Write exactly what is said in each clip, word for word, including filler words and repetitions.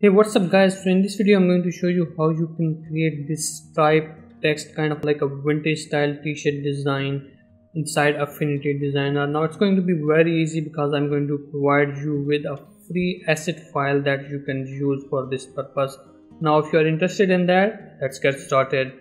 Hey, what's up guys? So in this video I'm going to show you how you can create this stripe text kind of like a vintage style t-shirt design inside Affinity Designer. Now it's going to be very easy because I'm going to provide you with a free asset file that you can use for this purpose. Now if you are interested in that, let's get started.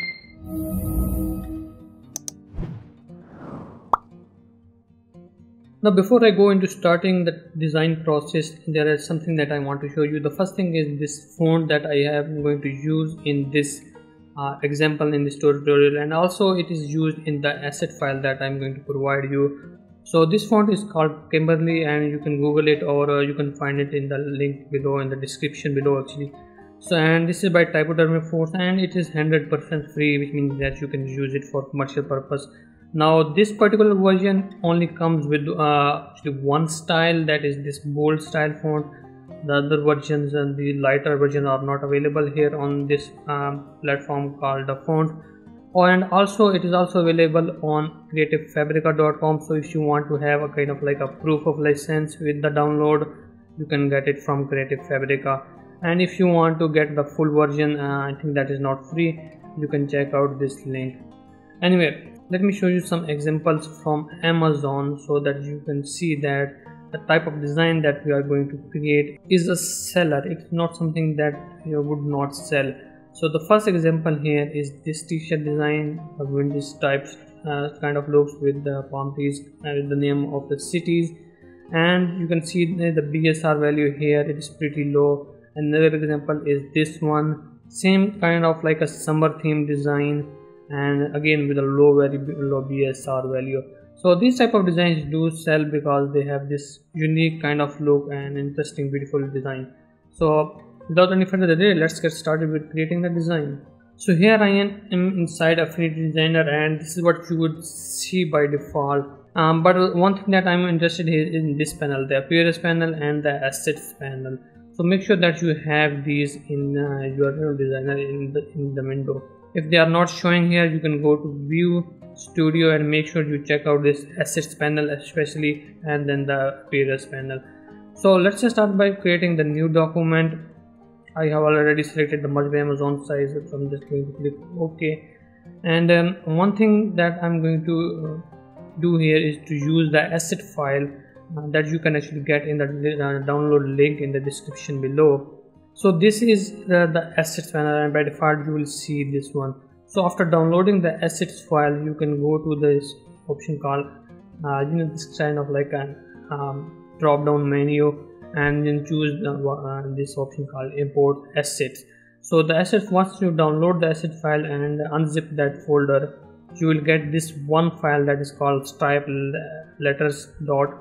Now before I go into starting the design process, there is something that I want to show you. The first thing is this font that I am going to use in this uh, example in this tutorial, and also it is used in the asset file that I'm going to provide you. So this font is called Kimberly, and you can google it, or uh, you can find it in the link below in the description below actually. So and this is by Typodermic Fonts, and it is one hundred percent free, which means that you can use it for commercial purpose. Now this particular version only comes with uh, actually one style, that is this bold style font. The other versions and the lighter version are not available here on this um, platform called the font. Oh, and also it is also available on creative fabrica dot com. So if you want to have a kind of like a proof of license with the download, you can get it from Creative Fabrica. And if you want to get the full version, uh, I think that is not free, you can check out this link. Anyway, let me show you some examples from Amazon so that you can see that the type of design that we are going to create is a seller. It's not something that you would not sell. So the first example here is this t-shirt design, a vintage type uh, kind of looks with the palm trees and the name of the cities, and you can see the B S R value here, it is pretty low. Another example is this one, same kind of like a summer theme design, and again with a low very low B S R value. So these type of designs do sell because they have this unique kind of look and interesting beautiful design. So without any further delay, let's get started with creating the design. So here I am inside Affinity Designer, and this is what you would see by default. Um, but one thing that I'm interested in is in this panel, the appearance panel and the assets panel. So make sure that you have these in uh, your designer in the, in the window. If they are not showing here, you can go to View, Studio, and make sure you check out this Assets panel especially, and then the Appearance panel. So let's just start by creating the new document. I have already selected the Merge by Amazon size, so I'm just going to click OK. And um, one thing that I'm going to uh, do here is to use the asset file uh, that you can actually get in the uh, download link in the description below. So this is uh, the assets panel, and by default you will see this one. So after downloading the assets file, you can go to this option called uh, you know this kind of like a um, drop down menu, and then choose the, uh, this option called import assets. So the assets, once you download the asset file and unzip that folder, you will get this one file that is called stripe letters dot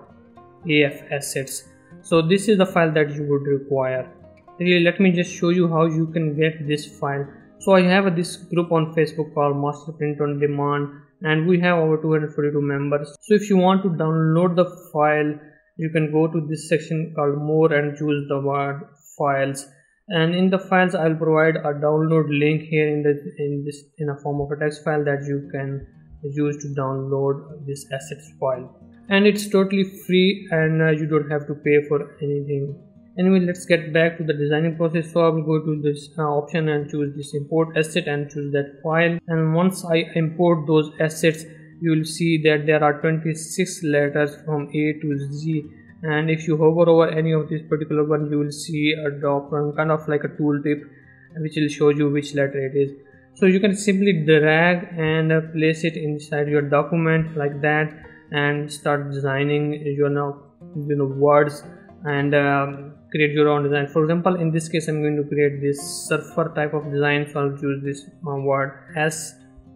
A F assets. So this is the file that you would require. Really, let me just show you how you can get this file. So I have this group on Facebook called Master Print on Demand, and we have over two hundred forty-two members. So if you want to download the file, you can go to this section called More and choose the word Files. And in the files, I'll provide a download link here in the in this in a form of a text file that you can use to download this assets file. And it's totally free, and uh, you don't have to pay for anything. Anyway, let's get back to the designing process. So I will go to this uh, option and choose this import asset and choose that file. And once I import those assets, you will see that there are twenty-six letters from A to Z. And if you hover over any of this particular one, you will see a drop down kind of like a tooltip, which will show you which letter it is. So you can simply drag and uh, place it inside your document like that, and start designing your now you know words, and um, create your own design. For example, in this case I'm going to create this surfer type of design, so I'll choose this uh, word S,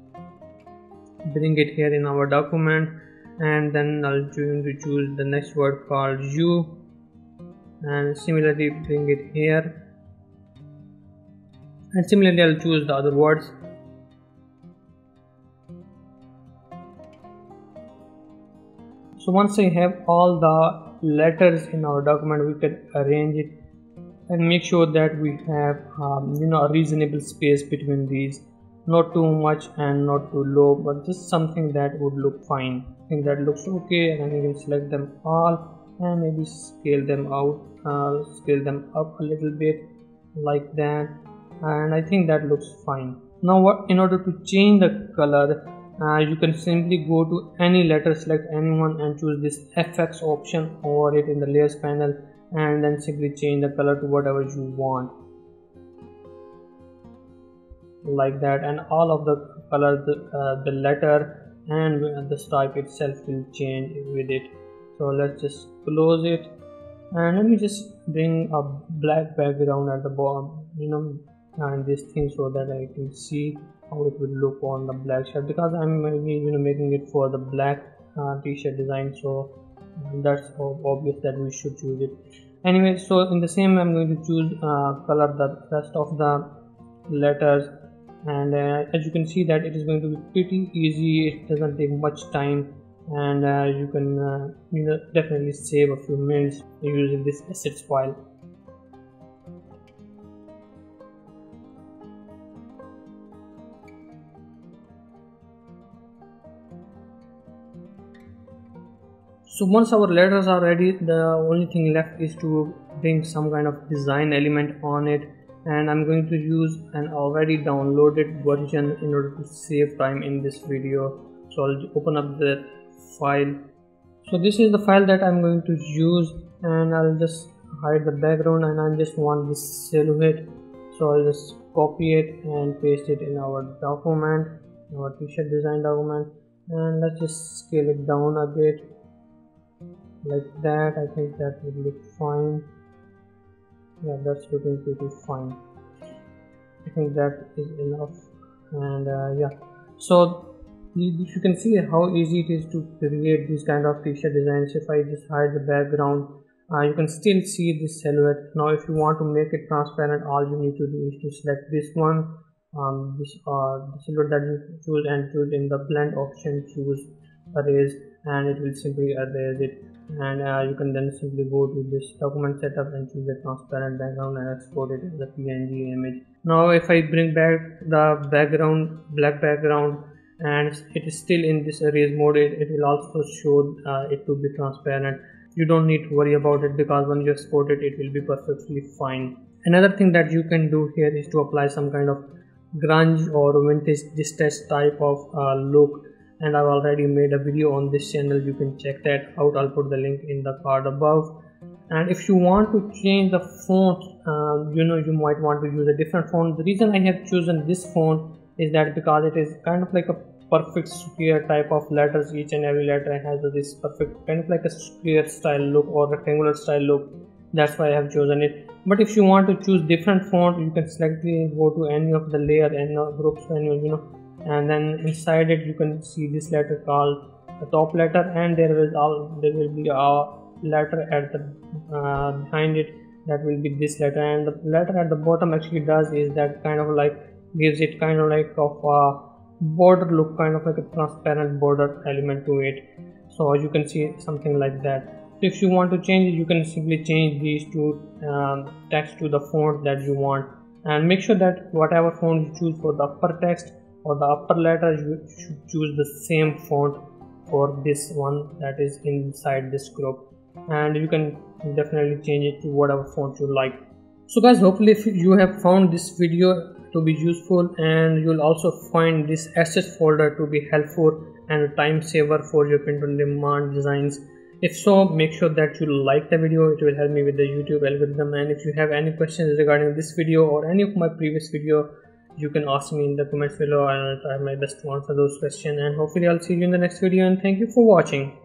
bring it here in our document, and then I'll going to choose the next word called U, and similarly bring it here, and similarly I'll choose the other words. So once I have all the letters in our document, we can arrange it and make sure that we have um, you know a reasonable space between these, not too much and not too low, but just something that would look fine. I think that looks okay, and then you can select them all and maybe scale them out, uh, scale them up a little bit like that, and I think that looks fine. Now what, in order to change the color, uh, you can simply go to any letter, select anyone and choose this F X option over it in the layers panel, and then simply change the color to whatever you want like that, and all of the color, the, uh, the letter and the stripe itself will change with it. So let's just close it, and let me just bring a black background at the bottom, you know, and this thing, so that I can see how it will look on the black shirt, because I'm maybe, you know, making it for the black uh, t-shirt design, so that's obvious that we should choose it anyway. So in the same I'm going to choose uh, color the rest of the letters, and uh, as you can see that it is going to be pretty easy, it doesn't take much time, and uh, you can uh, you know, definitely save a few minutes using this assets file. So once our letters are ready, the only thing left is to bring some kind of design element on it, and I'm going to use an already downloaded version in order to save time in this video. So I'll open up the file. So this is the file that I'm going to use, and I'll just hide the background, and I just want this silhouette, so I'll just copy it and paste it in our document, our t-shirt design document, and let's just scale it down a bit like that. I think that would look fine. Yeah, that's looking pretty fine. I think that is enough, and uh, yeah, so you, you can see how easy it is to create these kind of t-shirt designs. If I just hide the background, uh, you can still see this silhouette. Now if you want to make it transparent, all you need to do is to select this one, um, this uh, the silhouette that you choose, and choose in the blend option, choose erase, and it will simply erase it. And uh, you can then simply go to this document setup and choose the transparent background and export it as a P N G image. Now if I bring back the background, black background, and it is still in this erase mode, it, it will also show uh, it to be transparent. You don't need to worry about it, because when you export it, it will be perfectly fine. Another thing that you can do here is to apply some kind of grunge or vintage distress type of uh, look, and I've already made a video on this channel. You can check that out. I'll put the link in the card above. And if you want to change the font, um, you know, you might want to use a different font. The reason I have chosen this font is that because it is kind of like a perfect square type of letters. Each and every letter has this perfect kind of like a square style look or rectangular style look. That's why I have chosen it. But if you want to choose different font, you can select the, go to any of the layer and uh, groups menu, you know, and then inside it you can see this letter called the top letter, and there is all there will be a letter at the uh, behind it, that will be this letter, and the letter at the bottom actually does is that kind of like gives it kind of like of a border look, kind of like a transparent border element to it. So you can see something like that. So if you want to change it, you can simply change these two um, text to the font that you want, and make sure that whatever font you choose for the upper text or the upper letter, you should choose the same font for this one that is inside this group, and you can definitely change it to whatever font you like. So guys, hopefully if you have found this video to be useful, and you'll also find this assets folder to be helpful and a time saver for your print on demand designs. If so, make sure that you like the video. It will help me with the YouTube algorithm. And if you have any questions regarding this video or any of my previous video, you can ask me in the comments below, and I'll try my best to answer those questions. And hopefully I'll see you in the next video, and thank you for watching.